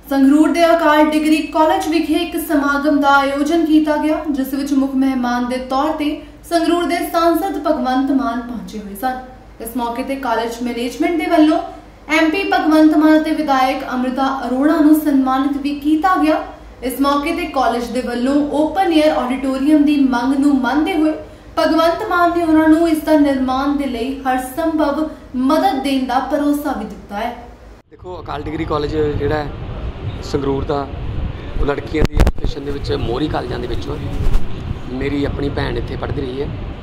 संगरूर के अकाल degree college विखे एक समागम का आयोजन किया गया, जिस विच मुख मेहमान के तौर पर संगरूर के सांसद भगवंत मान पहुंचे हुए सन। इस मौके ते कॉलेज मैनेजमेंट के वल्लों MP भगवंत मान ते विधायक अमृता अरोड़ा नूं सन्मानित भी किया गया। इस मौके ते कॉलेज के वल्लों ओपन एयर ऑडिटोरीयम की मंग नूं मनदे हुए भगवंत मान ने उन्हां नूं इसका निर्माण के लिए हर संभव मदद देने का भरोसा भी दिता है। देखो, अकाल डिग्री कॉलेज जिहड़ा संगरूर का लड़कियों की एजुकेशन के मोहरी कॉलेजों के मेरी अपनी भैन इत्थे पढ़ती रही है,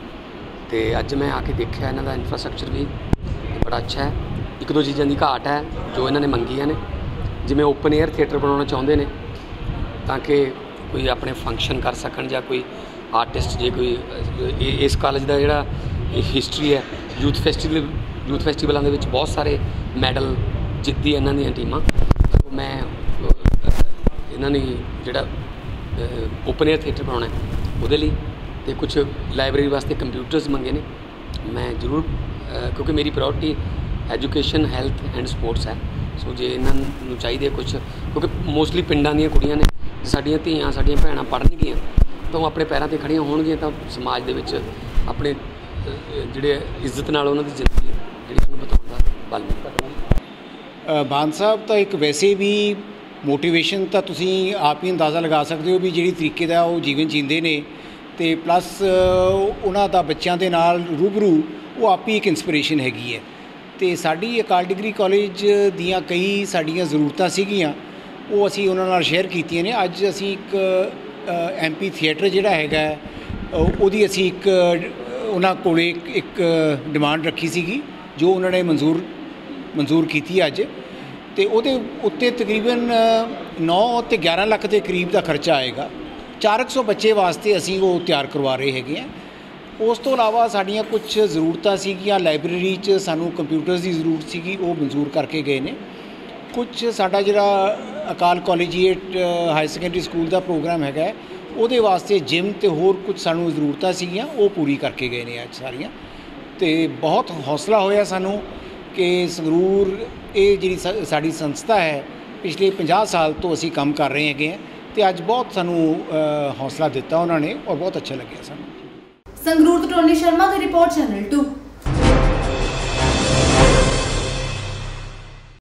तो अज मैं आके देखा इन्हों का इंफ्रास्ट्रक्चर भी बड़ा अच्छा है। एक दो चीज़ों की घाट है जो इन्होंने मंगिया ने, जिमें ओपन एयर थिएटर बनाना चाहते हैं ताकि कोई अपने फंक्शन कर सकन, या कोई आर्टिस्ट जे कोई इस कॉलेज का जोड़ा हिस्टरी है यूथ फैसटिवलों के बहुत सारे मैडल जितती है इन्हों टीमां। तो मैं इन्होंने जोड़ा ओपन एयर थिएटर बनाना है वो तो कुछ लाइब्रेरी वास्ते कंप्यूटर्स मंगे ने। मैं जरूर क्योंकि मेरी priority education health and sports है, सो जे इन्होंने चाहिए कुछ, क्योंकि मोस्टली पिंडां दीयां कुड़ियां ने, साडियां धीआं साडियां भैणां पढ़नगियां तो अपने पैरों पर खड़ियां होणगियां तो समाज दे विच अपने जिहड़े इज्जत नाल उन्हां दी जिंदगी जिहड़ी उन्हां बताउण दा बल मिलदा। मान साहब तो एक वैसे भी मोटिवेशन तो तुसीं आप ही अंदाज़ा लगा सकते हो भी जिहड़ी तरीके दा वो जीवन जींदे ने, ते प्लस उन्हां दा बच्चों के नाल रूबरू वो आप ही एक इंस्पिरेशन हैगी है। तो साडी अकाल डिग्री कॉलेज दियां कई साडियां ज़रूरतां सीगियां वो असीं उन्हां नाल शेयर कीतियां ने। अज असीं एक MP थिएटर जिहड़ा हैगा उहदी असीं एक उन्हां कोले एक डिमांड रखी सीगी जो उन्होंने मंजूर की अज, तो उहदे उत्ते तकरीबन 9 ते 11 लाख के करीब का खर्चा आएगा। 400 बच्चे वास्ते असीं वो तैयार करवा रहे हैगे हैं। उस तो इलावा साड़ियाँ कुछ ज़रूरतां सीगियां, लाइब्रेरी च सानू कंप्यूटर्स की जरूरत सीगी, वो मंजूर करके गए ने। कुछ साडा जिहड़ा Akal collegiate higher secondary school का प्रोग्राम हैगा उहदे वास्ते जिम ते होर कुछ सानू जरूरतां सीगियां वो पूरी करके गए ने अज सारियां। तो बहुत हौसला होया सानू कि संगरूर ये जिहड़ी साडी संस्था है पिछले 50 साल तो असीं काम कर रहे हैं, तो अज बहुत सानू हौसला दिता उन्होंने और बहुत अच्छा लगे सानू। संगरूर तो टोनी शर्मा की रिपोर्ट, चैनल 2।